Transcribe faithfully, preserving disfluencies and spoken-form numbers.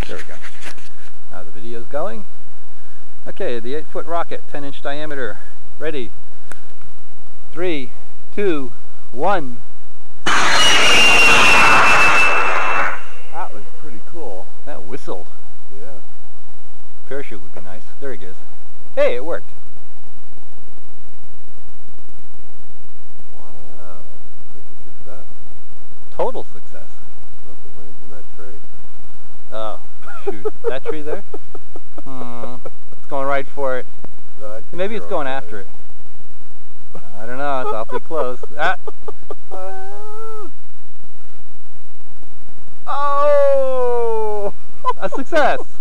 There we go. Now the video's going. Okay, the eight foot rocket, ten inch diameter. Ready. Three, two, one. That was pretty cool. That whistled. Yeah. Parachute would be nice. There he goes. Hey, it worked. Wow. Such a success. Total success. Nothing lands in that tree. Oh, shoot. That tree there? Hmm. It's going right for it. No, I think Maybe it's you're going okay. after it. I don't know. It's awfully close. Ah. Oh! A success!